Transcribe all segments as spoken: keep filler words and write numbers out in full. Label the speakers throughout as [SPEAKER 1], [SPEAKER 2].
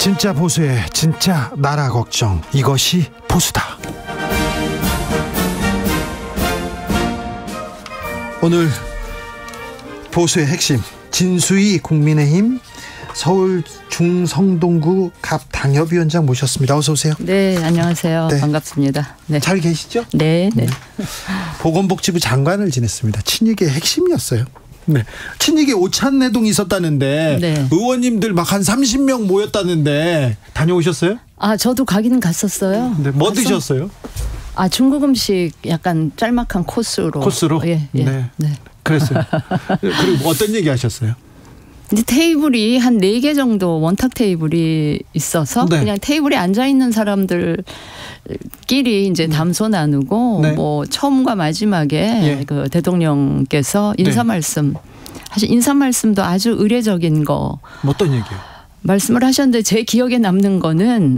[SPEAKER 1] 진짜 보수의 진짜 나라 걱정, 이것이 보수다. 오늘 보수의 핵심, 진수희 국민의힘 서울 중성동구 갑 당협위원장 모셨습니다. 어서 오세요.
[SPEAKER 2] 네, 안녕하세요. 네. 반갑습니다. 네.
[SPEAKER 1] 잘 계시죠?
[SPEAKER 2] 네, 네.
[SPEAKER 1] 보건복지부 장관을 지냈습니다. 친이계의 핵심이었어요. 네. 친이계 오찬내동이 있었다는데 네. 의원님들 막 한 삼십 명 모였다는데 다녀오셨어요?
[SPEAKER 2] 아, 저도 가기는 갔었어요.
[SPEAKER 1] 네. 뭐
[SPEAKER 2] 가서?
[SPEAKER 1] 드셨어요?
[SPEAKER 2] 아, 중국 음식 약간 짤막한 코스로.
[SPEAKER 1] 코스로?
[SPEAKER 2] 예, 예.
[SPEAKER 1] 네.
[SPEAKER 2] 네.
[SPEAKER 1] 그랬어요. 그리고 어떤 얘기 하셨어요?
[SPEAKER 2] 이제 테이블이 한 네 개 정도 원탁 테이블이 있어서 네. 그냥 테이블에 앉아 있는 사람들끼리 이제 담소 나누고 네. 뭐 처음과 마지막에 예. 그 대통령께서 인사 말씀 사실 인사 말씀도 아주 의례적인 거.
[SPEAKER 1] 어떤 얘기요?
[SPEAKER 2] 말씀을 하셨는데 제 기억에 남는 거는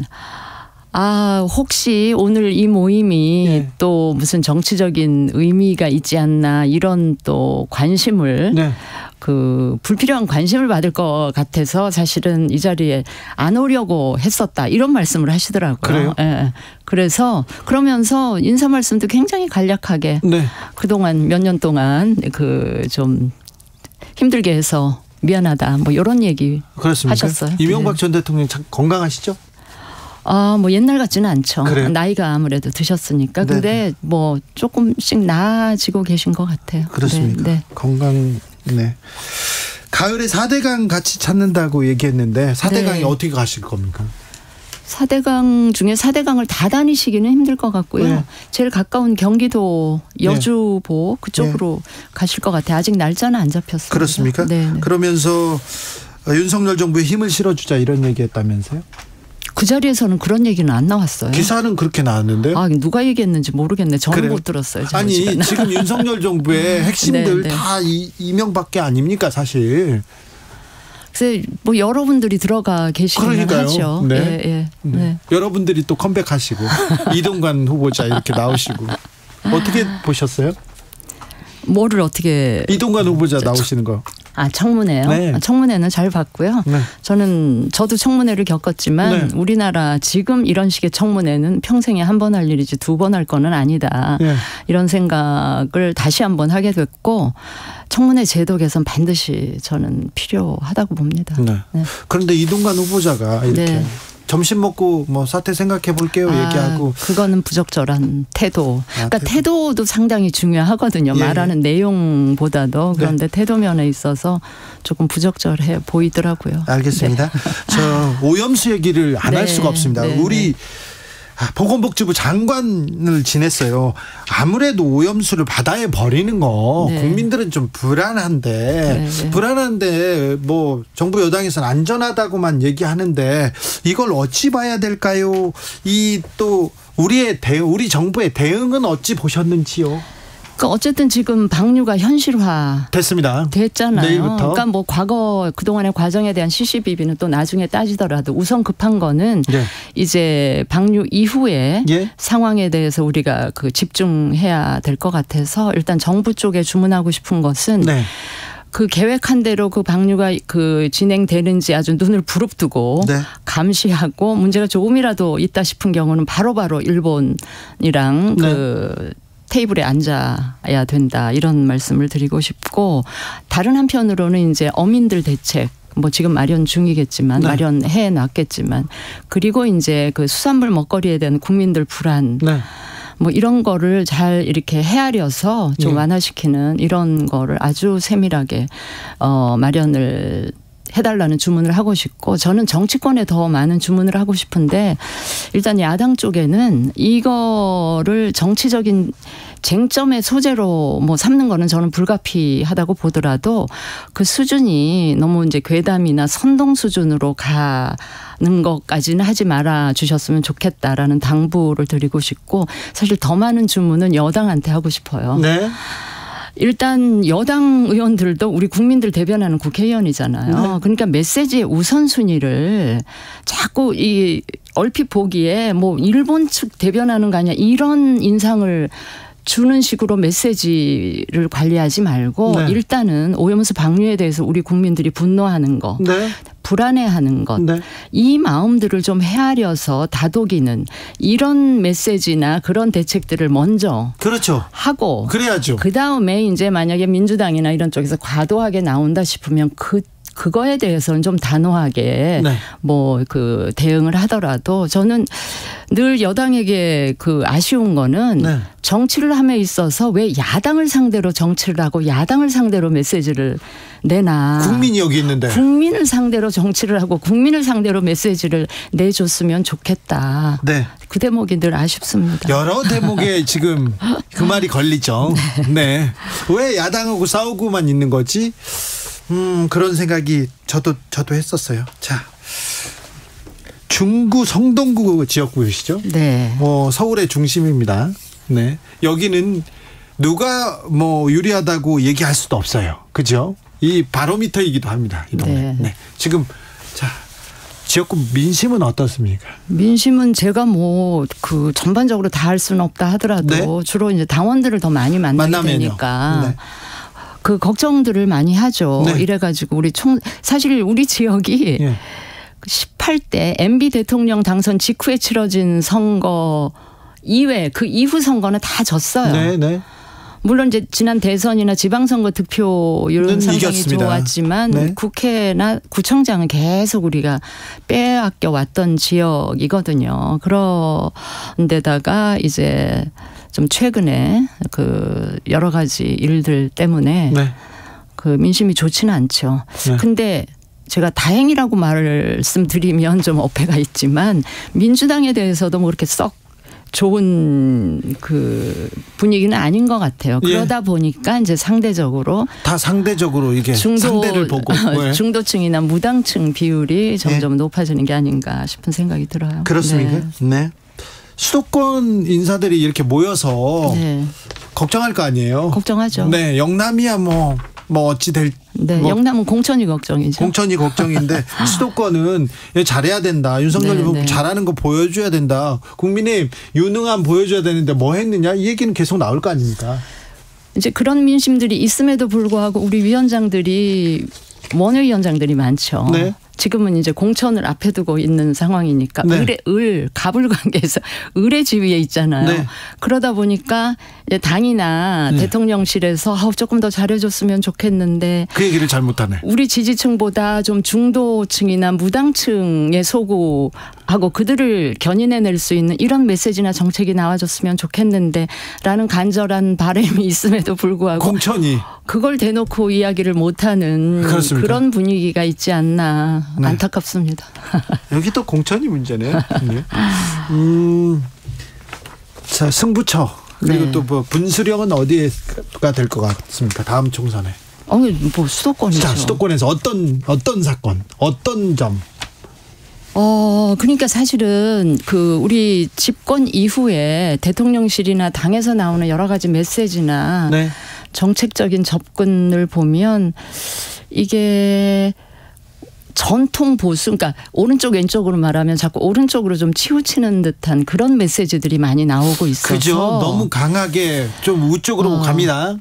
[SPEAKER 2] 아, 혹시 오늘 이 모임이 네. 또 무슨 정치적인 의미가 있지 않나 이런 또 관심을 네. 그 불필요한 관심을 받을 것 같아서 사실은 이 자리에 안 오려고 했었다 이런 말씀을 하시더라고요.
[SPEAKER 1] 그래요?
[SPEAKER 2] 예. 그래서 그러면서 인사 말씀도 굉장히 간략하게 네. 그동안 몇 년 동안 그 좀 힘들게 해서 미안하다 뭐 이런 얘기 그렇습니까? 하셨어요.
[SPEAKER 1] 이명박 네. 전 대통령 참 건강하시죠?
[SPEAKER 2] 아, 뭐 옛날 같지는 않죠.
[SPEAKER 1] 그래요?
[SPEAKER 2] 나이가 아무래도 드셨으니까. 근데 네. 뭐 조금씩 나아지고 계신 것 같아요.
[SPEAKER 1] 그렇습니까? 네, 네. 건강. 네. 가을에 사대강 같이 찾는다고 얘기했는데 사대강이 네. 어떻게 가실 겁니까?
[SPEAKER 2] 사대강 중에 사대강을 다 다니시기는 힘들 것 같고요. 네. 제일 가까운 경기도 여주보 네. 그쪽으로 네. 가실 것 같아요. 아직 날짜는 안 잡혔습니다.
[SPEAKER 1] 그렇습니까?
[SPEAKER 2] 네.
[SPEAKER 1] 그러면서 윤석열 정부에 힘을 실어주자 이런 얘기했다면서요?
[SPEAKER 2] 그 자리에서는 그런 얘기는 안 나왔어요.
[SPEAKER 1] 기사는 그렇게 나왔는데요.
[SPEAKER 2] 아, 누가 얘기했는지 모르겠네. 저는 그래요? 못 들었어요.
[SPEAKER 1] 아니 시간은. 지금 윤석열 정부의 핵심들 네, 네. 다 이, 이명밖에 아닙니까 사실.
[SPEAKER 2] 그래서 뭐 여러분들이 들어가 계시긴 하죠.
[SPEAKER 1] 네.
[SPEAKER 2] 예, 예.
[SPEAKER 1] 네.
[SPEAKER 2] 네.
[SPEAKER 1] 여러분들이 또 컴백하시고 이동관 후보자 이렇게 나오시고 어떻게 보셨어요?
[SPEAKER 2] 뭐를 어떻게
[SPEAKER 1] 이동관 후보자 나오시는 거.
[SPEAKER 2] 아, 청문회요?
[SPEAKER 1] 네.
[SPEAKER 2] 아, 청문회는 잘 봤고요. 네. 저는 저도 청문회를 겪었지만 네. 우리나라 지금 이런 식의 청문회는 평생에 한 번 할 일이지 두 번 할 거는 아니다. 네. 이런 생각을 다시 한번 하게 됐고 청문회 제도 개선 반드시 저는 필요하다고 봅니다.
[SPEAKER 1] 네. 네. 그런데 이동관 후보자가 이렇게 네. 점심 먹고 뭐 사태 생각해 볼게요 아, 얘기하고
[SPEAKER 2] 그거는 부적절한 태도. 아, 그러니까 태도. 태도도 상당히 중요하거든요. 예. 말하는 내용보다도 그런데 네. 태도 면에 있어서 조금 부적절해 보이더라고요.
[SPEAKER 1] 알겠습니다. 네. 저 오염수 얘기를 안 할 네. 수가 없습니다. 네. 우리 보건복지부 장관을 지냈어요. 아무래도 오염수를 바다에 버리는 거 네. 국민들은 좀 불안한데 네. 불안한데 뭐 정부 여당에서는 안전하다고만 얘기하는데 이걸 어찌 봐야 될까요? 이 또 우리의 대 우리 정부의 대응은 어찌 보셨는지요?
[SPEAKER 2] 그러니까 어쨌든 지금 방류가 현실화
[SPEAKER 1] 됐습니다.
[SPEAKER 2] 됐잖아요.
[SPEAKER 1] 내일부터.
[SPEAKER 2] 그러니까 뭐 과거 그동안의 과정에 대한 시시비비는 또 나중에 따지더라도 우선 급한 거는 예. 이제 방류 이후에 예. 상황에 대해서 우리가 그 집중해야 될 것 같아서 일단 정부 쪽에 주문하고 싶은 것은 네. 그 계획한 대로 그 방류가 그 진행되는지 아주 눈을 부릅뜨고 네. 감시하고 문제가 조금이라도 있다 싶은 경우는 바로바로 일본이랑 네. 그 테이블에 앉아야 된다 이런 말씀을 드리고 싶고 다른 한편으로는 이제 어민들 대책 뭐 지금 마련 중이겠지만 네. 마련해 놨겠지만 그리고 이제 그 수산물 먹거리에 대한 국민들 불안 네. 뭐 이런 거를 잘 이렇게 헤아려서 좀 네. 완화시키는 이런 거를 아주 세밀하게 어 마련을 해달라는 주문을 하고 싶고 저는 정치권에 더 많은 주문을 하고 싶은데 일단 야당 쪽에는 이거를 정치적인 쟁점의 소재로 뭐 삼는 거는 저는 불가피하다고 보더라도 그 수준이 너무 이제 괴담이나 선동 수준으로 가는 것까지는 하지 말아 주셨으면 좋겠다라는 당부를 드리고 싶고 사실 더 많은 주문은 여당한테 하고 싶어요. 네. 일단 여당 의원들도 우리 국민들 대변하는 국회의원이잖아요. 네. 그러니까 메시지의 우선순위를 자꾸 이 얼핏 보기에 뭐 일본 측 대변하는 거 아니야 이런 인상을 주는 식으로 메시지를 관리하지 말고 네. 일단은 오염수 방류에 대해서 우리 국민들이 분노하는 거. 네. 불안해하는 것. 네. 이 마음들을 좀 헤아려서 다독이는 이런 메시지나 그런 대책들을 먼저
[SPEAKER 1] 그렇죠.
[SPEAKER 2] 하고
[SPEAKER 1] 그래야죠.
[SPEAKER 2] 그다음에 이제 만약에 민주당이나 이런 쪽에서 과도하게 나온다 싶으면 그 그거에 대해서는 좀 단호하게 네. 뭐 그 대응을 하더라도 저는 늘 여당에게 그 아쉬운 거는 네. 정치를 함에 있어서 왜 야당을 상대로 정치를 하고 야당을 상대로 메시지를 내나.
[SPEAKER 1] 국민이 여기 있는데.
[SPEAKER 2] 국민을 상대로 정치를 하고 국민을 상대로 메시지를 내줬으면 좋겠다. 네. 그 대목이 늘 아쉽습니다.
[SPEAKER 1] 여러 대목에 지금 그 말이 걸리죠. 네. 네. 왜 야당하고 싸우고만 있는 거지? 음, 그런 생각이 저도 저도 했었어요. 자, 중구 성동구 지역구이시죠?
[SPEAKER 2] 네.
[SPEAKER 1] 뭐 서울의 중심입니다. 네. 여기는 누가 뭐 유리하다고 얘기할 수도 없어요. 그죠? 이 바로미터이기도 합니다. 이 동네. 네. 네. 지금 자. 지역구 민심은 어떻습니까?
[SPEAKER 2] 민심은 제가 뭐 그 전반적으로 다 할 수는 없다 하더라도 네? 주로 이제 당원들을 더 많이 만나게 만나면요. 되니까 네. 그 걱정들을 많이 하죠. 네. 이래가지고 우리 총 사실 우리 지역이 네. 십팔 대 엠비 대통령 당선 직후에 치러진 선거 이외 그 이후 선거는 다 졌어요.
[SPEAKER 1] 네, 네.
[SPEAKER 2] 물론 이제 지난 대선이나 지방선거 득표율은 상당히 이겼습니다. 좋았지만 네. 국회나 구청장은 계속 우리가 빼앗겨 왔던 지역이거든요. 그런데다가 이제 좀 최근에 그 여러 가지 일들 때문에 네. 그 민심이 좋지는 않죠. 네. 근데 제가 다행이라고 말씀드리면 좀 어폐가 있지만 민주당에 대해서도 뭐 그렇게 썩 좋은 그 분위기는 아닌 것 같아요. 그러다 예. 보니까 이제 상대적으로
[SPEAKER 1] 다 상대적으로 이게 중도, 상대를 보고
[SPEAKER 2] 중도층이나 무당층 비율이 점점 예. 높아지는 게 아닌가 싶은 생각이 들어요.
[SPEAKER 1] 그렇습니까? 네. 네. 수도권 인사들이 이렇게 모여서 네. 걱정할 거 아니에요.
[SPEAKER 2] 걱정하죠.
[SPEAKER 1] 네, 영남이야 뭐. 뭐 어찌 될
[SPEAKER 2] 네, 뭐 영남은 공천이 걱정이죠.
[SPEAKER 1] 공천이 걱정인데 수도권은 잘해야 된다. 윤석열 후보 네, 네. 잘하는 거 보여줘야 된다. 국민의힘 유능함 보여줘야 되는데 뭐 했느냐 이 얘기는 계속 나올 거 아닙니까?
[SPEAKER 2] 이제 그런 민심들이 있음에도 불구하고 우리 위원장들이 원외위원장들이 많죠. 네. 지금은 이제 공천을 앞에 두고 있는 상황이니까 네. 을의 을 갑을 관계에서 을의 지위에 있잖아요. 네. 그러다 보니까 이제 당이나 네. 대통령실에서 아, 조금 더 잘해줬으면 좋겠는데
[SPEAKER 1] 그 얘기를 잘못하네.
[SPEAKER 2] 우리 지지층보다 좀 중도층이나 무당층에 소구하고 그들을 견인해낼 수 있는 이런 메시지나 정책이 나와줬으면 좋겠는데 라는 간절한 바람이 있음에도 불구하고
[SPEAKER 1] 공천이
[SPEAKER 2] 그걸 대놓고 이야기를 못하는 그렇습니다. 그런 분위기가 있지 않나. 네. 안타깝습니다.
[SPEAKER 1] 여기 또 공천이 문제네요. 네. 음, 자 승부처 그리고 네. 또 뭐 분수령은 어디가 될 것 같습니까? 다음 총선에.
[SPEAKER 2] 어, 뭐 수도권이죠.
[SPEAKER 1] 자, 수도권에서 어떤 어떤 사건, 어떤 점.
[SPEAKER 2] 어, 그러니까 사실은 그 우리 집권 이후에 대통령실이나 당에서 나오는 여러 가지 메시지나 네. 정책적인 접근을 보면 이게 전통 보수, 그러니까 오른쪽 왼쪽으로 말하면 자꾸 오른쪽으로 좀 치우치는 듯한 그런 메시지들이 많이 나오고 있어서.
[SPEAKER 1] 그죠. 너무 강하게 좀 우쪽으로 어. 갑니다.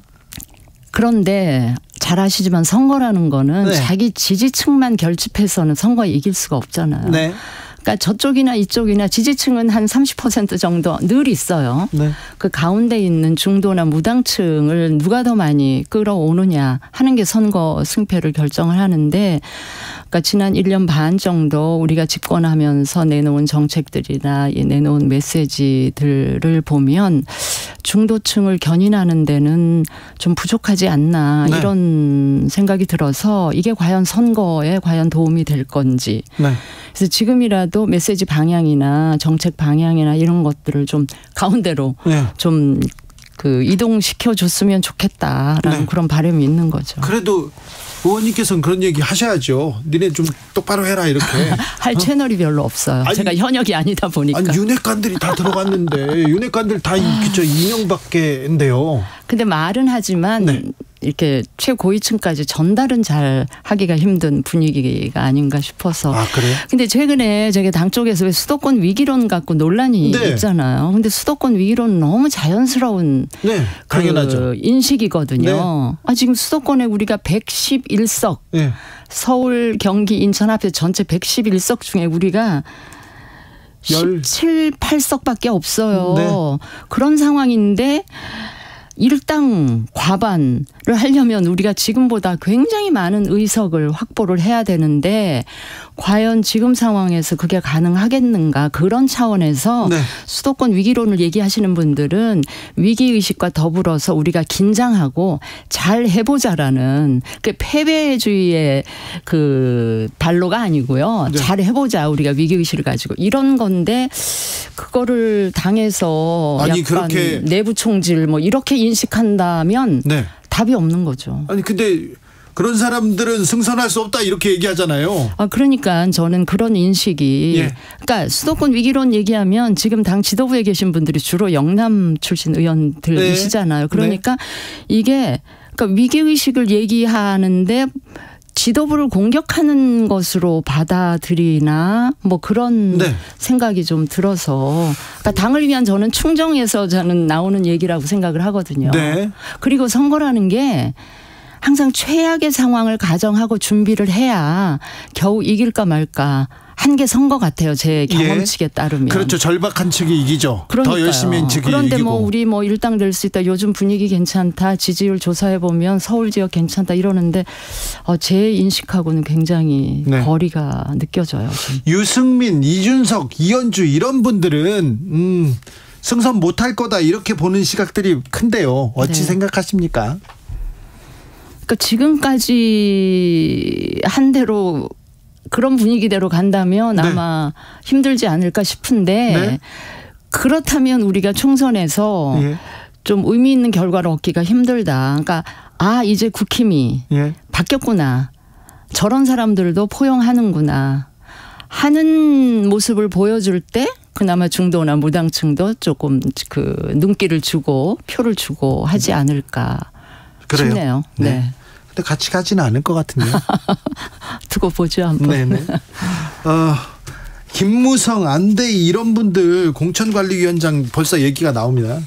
[SPEAKER 2] 그런데 잘 아시지만 선거라는 거는 네. 자기 지지층만 결집해서는 선거에 이길 수가 없잖아요. 네. 그러니까 저쪽이나 이쪽이나 지지층은 한 삼십 퍼센트 정도 늘 있어요. 네. 그 가운데 있는 중도나 무당층을 누가 더 많이 끌어오느냐 하는 게 선거 승패를 결정을 하는데 그러니까 지난 일 년 반 정도 우리가 집권하면서 내놓은 정책들이나 내놓은 메시지들을 보면 중도층을 견인하는 데는 좀 부족하지 않나 네. 이런 생각이 들어서 이게 과연 선거에 과연 도움이 될 건지. 네. 그래서 지금이라도 메시지 방향이나 정책 방향이나 이런 것들을 좀 가운데로 네. 좀 그 이동시켜 줬으면 좋겠다라는 네. 그런 바람이 있는 거죠.
[SPEAKER 1] 그래도 의원님께서는 그런 얘기 하셔야죠. 니네 좀 똑바로 해라 이렇게.
[SPEAKER 2] 할 어? 채널이 별로 없어요. 아니, 제가 현역이 아니다 보니까.
[SPEAKER 1] 아니 윤핵관들이 다 들어갔는데 윤핵관들 다 그쵸 이명밖에인데요.
[SPEAKER 2] 근데 말은 하지만 네. 이렇게 최고위층까지 전달은 잘 하기가 힘든 분위기가 아닌가 싶어서.
[SPEAKER 1] 아, 그래요?
[SPEAKER 2] 근데 최근에 저게 당 쪽에서 왜 수도권 위기론 갖고 논란이 네. 있잖아요. 근데 수도권 위기론은 너무 자연스러운
[SPEAKER 1] 네, 당연하죠.
[SPEAKER 2] 그 인식이거든요. 네. 아, 지금 수도권에 우리가 백십일 석 네. 서울, 경기, 인천 합해 전체 백십일 석 중에 우리가 십칠, 팔 석밖에 없어요. 네. 그런 상황인데 일당 과반을 하려면 우리가 지금보다 굉장히 많은 의석을 확보를 해야 되는데 과연 지금 상황에서 그게 가능하겠는가, 그런 차원에서 네. 수도권 위기론을 얘기하시는 분들은 위기의식과 더불어서 우리가 긴장하고 잘 해보자라는 그 패배주의의 그 발로가 아니고요. 네. 잘 해보자, 우리가 위기의식을 가지고, 이런 건데 그거를 당에서 아니, 약간 그렇게 내부 총질 뭐 이렇게 인식한다면 네. 답이 없는 거죠.
[SPEAKER 1] 아니 근데 그런 사람들은 승선할 수 없다 이렇게 얘기하잖아요.
[SPEAKER 2] 아, 그러니까 저는 그런 인식이 예. 그러니까 수도권 위기론 얘기하면 지금 당 지도부에 계신 분들이 주로 영남 출신 의원들이시잖아요. 그러니까 네. 이게 그러니까 위기의식을 얘기하는데 지도부를 공격하는 것으로 받아들이나 뭐 그런 네. 생각이 좀 들어서, 그러니까 당을 위한 저는 충정에서 저는 나오는 얘기라고 생각을 하거든요. 네. 그리고 선거라는 게 항상 최악의 상황을 가정하고 준비를 해야 겨우 이길까 말까 한 게 선거 같아요. 제 경험칙에 예. 따르면.
[SPEAKER 1] 그렇죠. 절박한 측이 이기죠.
[SPEAKER 2] 그러니까요.
[SPEAKER 1] 더 열심히 한 측이
[SPEAKER 2] 그런데
[SPEAKER 1] 이기고.
[SPEAKER 2] 뭐 우리 뭐 일당 될 수 있다. 요즘 분위기 괜찮다. 지지율 조사해 보면 서울 지역 괜찮다 이러는데 어, 제 인식하고는 굉장히 네. 거리가 느껴져요. 좀.
[SPEAKER 1] 유승민, 이준석, 이현주 이런 분들은 음, 승선 못할 거다 이렇게 보는 시각들이 큰데요. 어찌 네. 생각하십니까?
[SPEAKER 2] 그러니까 지금까지 한 대로 그런 분위기대로 간다면 네. 아마 힘들지 않을까 싶은데 네. 그렇다면 우리가 총선에서 예. 좀 의미 있는 결과를 얻기가 힘들다. 그러니까 아, 이제 국힘이 예. 바뀌었구나. 저런 사람들도 포용하는구나 하는 모습을 보여줄 때 그나마 중도나 무당층도 조금 그 눈길을 주고 표를 주고 하지 않을까
[SPEAKER 1] 그래요?
[SPEAKER 2] 싶네요. 네. 네.
[SPEAKER 1] 근데 같이 가지는 않을 것 같은데요.
[SPEAKER 2] 두고 보죠 한번.
[SPEAKER 1] 네네. 어, 김무성, 안대희 이런 분들 공천관리위원장 벌써 얘기가 나옵니다.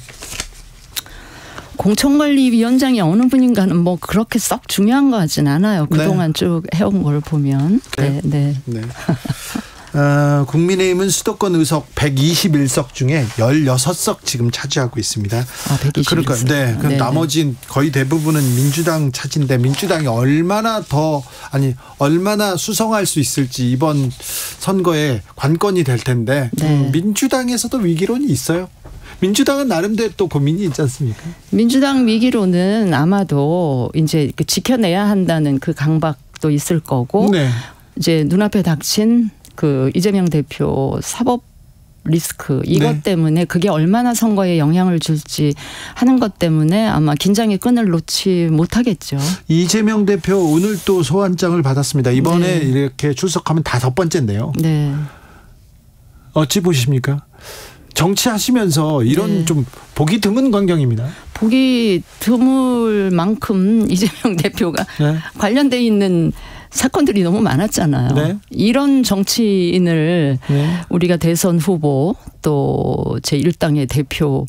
[SPEAKER 2] 공천관리위원장이 어느 분인가는 뭐 그렇게 썩 중요한 것 같진 않아요. 그동안 네. 쭉 해온 걸 보면. 네, 네. 네.
[SPEAKER 1] 어, 국민의힘은 수도권 의석 백이십일 석 중에 십육 석 지금 차지하고 있습니다.
[SPEAKER 2] 아, 백이십일 석.
[SPEAKER 1] 그러니까 네. 그럼 나머진 거의 대부분은 민주당 차지인데 민주당이 얼마나 더 아니 얼마나 수성할 수 있을지 이번 선거에 관건이 될 텐데 네. 음, 민주당에서도 위기론이 있어요. 민주당은 나름대로 또 고민이 있지 않습니까?
[SPEAKER 2] 민주당 위기론은 아마도 이제 지켜내야 한다는 그 강박도 있을 거고 네. 이제 눈앞에 닥친 그 이재명 대표 사법 리스크 이것 네. 때문에 그게 얼마나 선거에 영향을 줄지 하는 것 때문에 아마 긴장의 끈을 놓지 못하겠죠.
[SPEAKER 1] 이재명 대표 오늘 또 소환장을 받았습니다. 이번에 네. 이렇게 출석하면 다섯 번째인데요. 네. 어찌 보십니까? 정치하시면서 이런 네. 좀 보기 드문 광경입니다.
[SPEAKER 2] 보기 드물 만큼 이재명 대표가 네. 관련돼 있는 사건들이 너무 많았잖아요. 네. 이런 정치인을 네. 우리가 대선 후보 또 제일 당의 대표로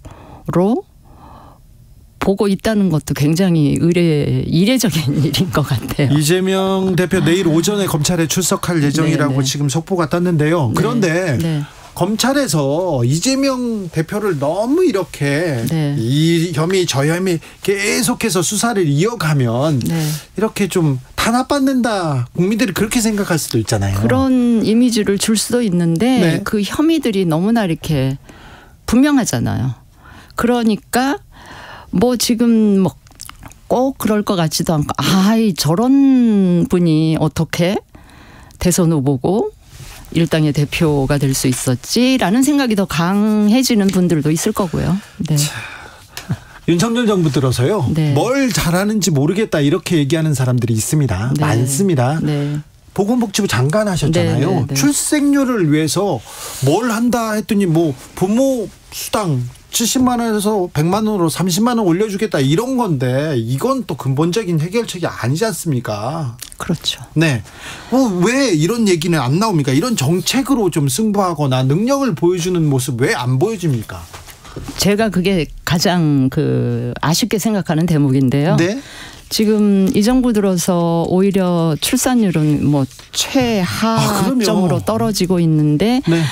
[SPEAKER 2] 보고 있다는 것도 굉장히 의례, 이례적인 일인 것 같아요.
[SPEAKER 1] 이재명 대표 내일 오전에 검찰에 출석할 예정이라고 네네. 지금 속보가 떴는데요. 그런데 네. 네. 검찰에서 이재명 대표를 너무 이렇게 네. 이 혐의 저 혐의 계속해서 수사를 이어가면 네. 이렇게 좀 탄압받는다. 국민들이 그렇게 생각할 수도 있잖아요.
[SPEAKER 2] 그런 이미지를 줄 수도 있는데 네. 그 혐의들이 너무나 이렇게 분명하잖아요. 그러니까 뭐 지금 뭐 꼭 그럴 것 같지도 않고 아이 저런 분이 어떻게 대선 후보고 일당의 대표가 될 수 있었지라는 생각이 더 강해지는 분들도 있을 거고요. 네.
[SPEAKER 1] 자, 윤석열 정부 들어서요. 네. 뭘 잘하는지 모르겠다 이렇게 얘기하는 사람들이 있습니다. 네. 많습니다. 네. 보건복지부 장관 하셨잖아요. 네, 네, 네. 출생률을 위해서 뭘 한다 했더니 뭐 부모 수당 칠십만 원에서 백만 원으로 삼십만 원 올려주겠다 이런 건데 이건 또 근본적인 해결책이 아니지 않습니까?
[SPEAKER 2] 그렇죠.
[SPEAKER 1] 네. 어, 왜 이런 얘기는 안 나옵니까? 이런 정책으로 좀 승부하거나 능력을 보여주는 모습 왜 안 보여집니까?
[SPEAKER 2] 제가 그게 가장 그 아쉽게 생각하는 대목인데요.
[SPEAKER 1] 네.
[SPEAKER 2] 지금 이 정부 들어서 오히려 출산율은 뭐 최하점으로 아, 떨어지고 있는데 네.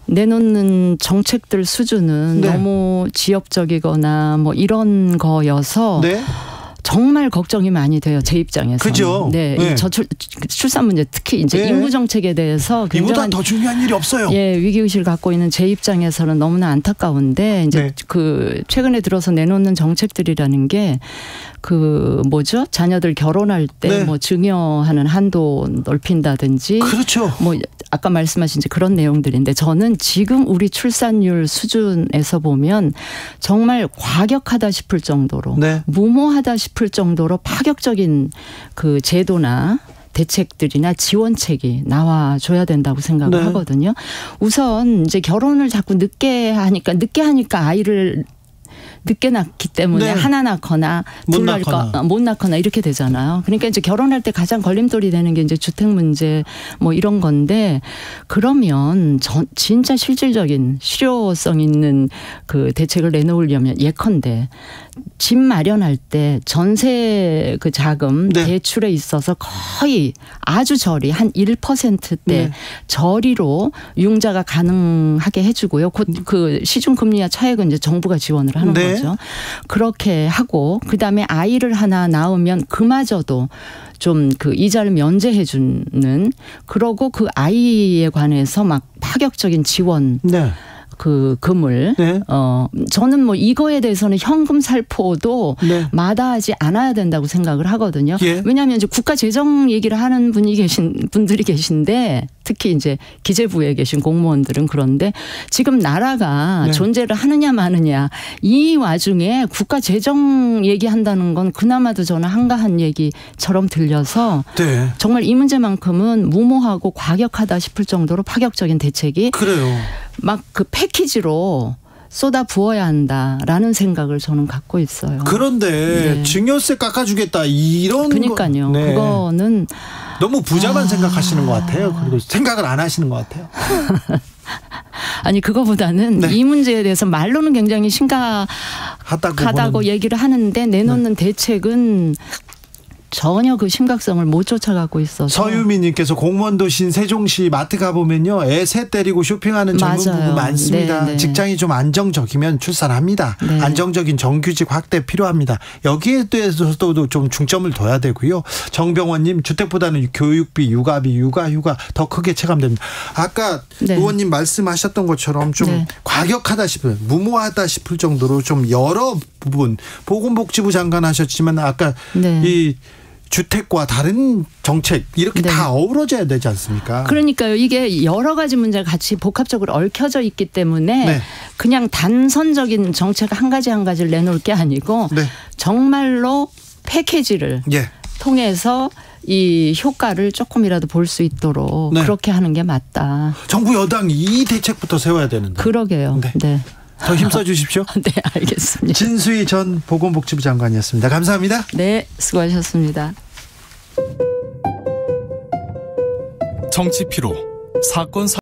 [SPEAKER 2] 내놓는 정책들 수준은 네. 너무 지역적이거나 뭐 이런 거여서 네. 정말 걱정이 많이 돼요. 제 입장에서.
[SPEAKER 1] 그죠.
[SPEAKER 2] 네.
[SPEAKER 1] 네.
[SPEAKER 2] 저출 출산 문제 특히 이제 네. 인구 정책에 대해서
[SPEAKER 1] 이보다 더 중요한 일이 없어요.
[SPEAKER 2] 예, 위기 의식을 갖고 있는 제 입장에서는 너무나 안타까운데 이제 네. 그 최근에 들어서 내놓는 정책들이라는 게 그 뭐죠? 자녀들 결혼할 때 뭐 네. 증여하는 한도 넓힌다든지
[SPEAKER 1] 그렇죠.
[SPEAKER 2] 뭐 아까 말씀하신 이제 그런 내용들인데 저는 지금 우리 출산율 수준에서 보면 정말 과격하다 싶을 정도로 네. 무모하다 싶을 정도로 파격적인 그 제도나 대책들이나 지원책이 나와줘야 된다고 생각을 네. 하거든요. 우선 이제 결혼을 자꾸 늦게 하니까 늦게 하니까 아이를 늦게 낳기 때문에 네. 하나 낳거나 둘 낳거나 못 낳거나 이렇게 되잖아요. 그러니까 이제 결혼할 때 가장 걸림돌이 되는 게 이제 주택 문제 뭐 이런 건데 그러면 전 진짜 실질적인 실효성 있는 그 대책을 내놓으려면 예컨대 집 마련할 때 전세 그 자금 네. 대출에 있어서 거의 아주 저리 한 일 퍼센트대 네. 저리로 융자가 가능하게 해주고요. 곧 그 시중 금리와 차액은 이제 정부가 지원을 하는 네. 거죠. 그렇게 하고 그다음에 아이를 하나 낳으면 그마저도 좀 그 이자를 면제해 주는 그러고 그 아이에 관해서 막 파격적인 지원 네. 그 금을 네. 어 저는 뭐 이거에 대해서는 현금 살포도 네. 마다하지 않아야 된다고 생각을 하거든요. 예. 왜냐하면 이제 국가 재정 얘기를 하는 분이 계신 분들이 계신데 특히 이제 기재부에 계신 공무원들은 그런데 지금 나라가 네. 존재를 하느냐 마느냐 이 와중에 국가 재정 얘기한다는 건 그나마도 저는 한가한 얘기처럼 들려서 네. 정말 이 문제만큼은 무모하고 과격하다 싶을 정도로 파격적인 대책이 그래요. 막 그 패키지로 쏟아 부어야 한다라는 생각을 저는 갖고 있어요.
[SPEAKER 1] 그런데 네. 증여세 깎아주겠다 이런
[SPEAKER 2] 그러니까요. 네. 그거는
[SPEAKER 1] 너무 부자만 아... 생각하시는 것 같아요. 그리고 생각을 안 하시는 것 같아요.
[SPEAKER 2] 아니 그거보다는 네. 이 문제에 대해서 말로는 굉장히 심각하다고 얘기를 하는데 내놓는 네. 대책은 전혀 그 심각성을 못 쫓아가고 있어서.
[SPEAKER 1] 서유미님께서 공무원도시인 세종시 마트 가보면요. 애 새 때리고 쇼핑하는 젊은 맞아요. 부부 많습니다. 네네. 직장이 좀 안정적이면 출산합니다. 네. 안정적인 정규직 확대 필요합니다. 여기에 대해서도 좀 중점을 둬야 되고요. 정병원님 주택보다는 교육비, 육아비, 육아휴가 더 크게 체감됩니다. 아까 네. 의원님 말씀하셨던 것처럼 좀 네. 과격하다 싶을 무모하다 싶을 정도로 좀 여러 부분 보건복지부 장관 하셨지만 아까 네. 이 주택과 다른 정책 이렇게 네. 다 어우러져야 되지 않습니까?
[SPEAKER 2] 그러니까요. 이게 여러 가지 문제가 같이 복합적으로 얽혀져 있기 때문에 네. 그냥 단선적인 정책 한 가지 한 가지를 내놓을 게 아니고 네. 정말로 패키지를 예. 통해서 이 효과를 조금이라도 볼 수 있도록 네. 그렇게 하는 게 맞다.
[SPEAKER 1] 정부 여당이 이 대책부터 세워야 되는데.
[SPEAKER 2] 그러게요. 네. 네.
[SPEAKER 1] 더 힘써 주십시오.
[SPEAKER 2] 네, 알겠습니다.
[SPEAKER 1] 진수희 전 보건복지부 장관이었습니다. 감사합니다.
[SPEAKER 2] 네, 수고하셨습니다.
[SPEAKER 3] 정치 피로, 사건 사